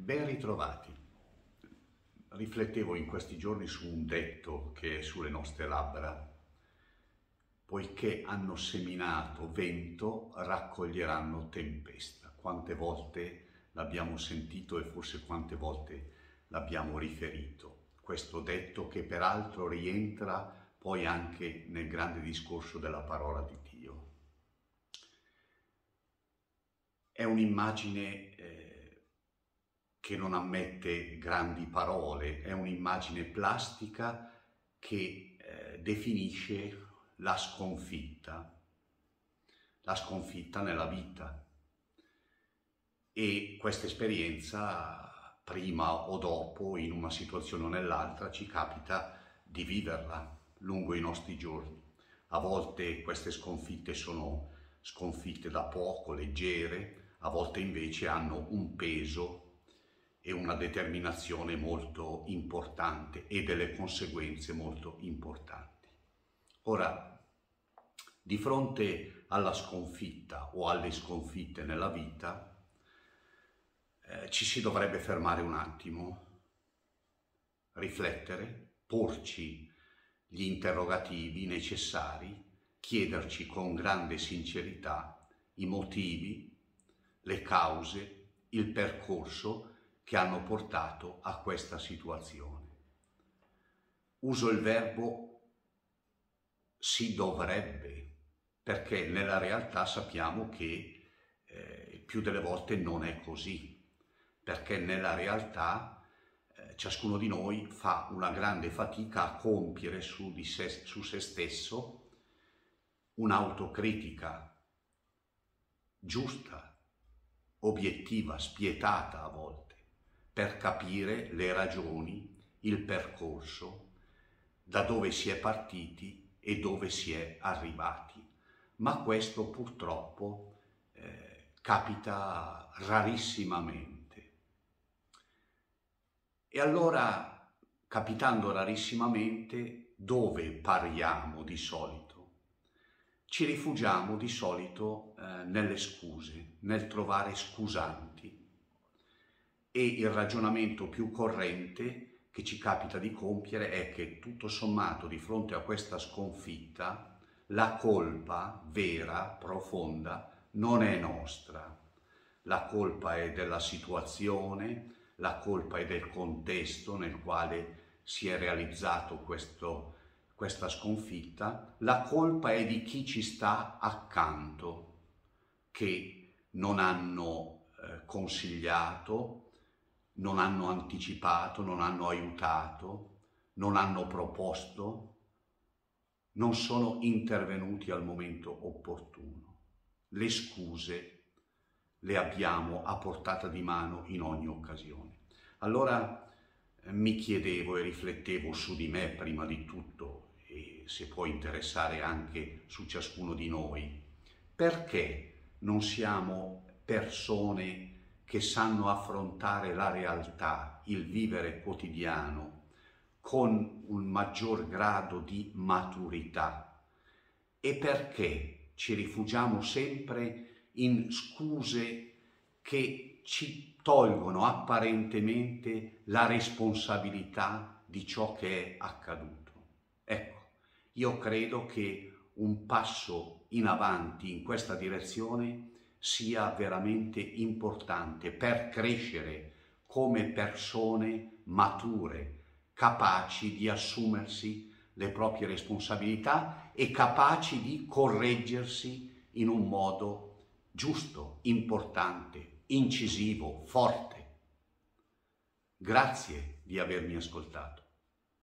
Ben ritrovati. Riflettevo in questi giorni su un detto che è sulle nostre labbra. Poiché hanno seminato vento, raccoglieranno tempesta. Quante volte l'abbiamo sentito e forse quante volte l'abbiamo riferito. Questo detto che peraltro rientra poi anche nel grande discorso della parola di Dio. È un'immagine che non ammette grandi parole, è un'immagine plastica che definisce la sconfitta nella vita. E questa esperienza, prima o dopo, in una situazione o nell'altra, ci capita di viverla lungo i nostri giorni. A volte queste sconfitte sono sconfitte da poco, leggere, a volte invece hanno un peso e una determinazione molto importante e delle conseguenze molto importanti. Ora, di fronte alla sconfitta o alle sconfitte nella vita, ci si dovrebbe fermare un attimo, riflettere, porci gli interrogativi necessari, chiederci con grande sincerità i motivi, le cause, il percorso che hanno portato a questa situazione. Uso il verbo si dovrebbe, perché nella realtà sappiamo che più delle volte non è così, perché nella realtà ciascuno di noi fa una grande fatica a compiere su se stesso un'autocritica giusta, obiettiva, spietata a volte, per capire le ragioni, il percorso, da dove si è partiti e dove si è arrivati. Ma questo purtroppo capita rarissimamente. E allora, capitando rarissimamente, dove pariamo di solito? Ci rifugiamo di solito nelle scuse, nel trovare scusanti. E il ragionamento più corrente che ci capita di compiere è che tutto sommato di fronte a questa sconfitta la colpa vera, profonda, non è nostra. La colpa è della situazione, la colpa è del contesto nel quale si è realizzato questa sconfitta, la colpa è di chi ci sta accanto, che non hanno consigliato, non hanno anticipato, non hanno aiutato, non hanno proposto, non sono intervenuti al momento opportuno. Le scuse le abbiamo a portata di mano in ogni occasione. Allora mi chiedevo e riflettevo su di me prima di tutto, e se può interessare anche su ciascuno di noi, perché non siamo persone che sanno affrontare la realtà, il vivere quotidiano, con un maggior grado di maturità? E perché ci rifugiamo sempre in scuse che ci tolgono apparentemente la responsabilità di ciò che è accaduto? Ecco, io credo che un passo in avanti in questa direzione sia veramente importante per crescere come persone mature, capaci di assumersi le proprie responsabilità e capaci di correggersi in un modo giusto, importante, incisivo, forte. Grazie di avermi ascoltato.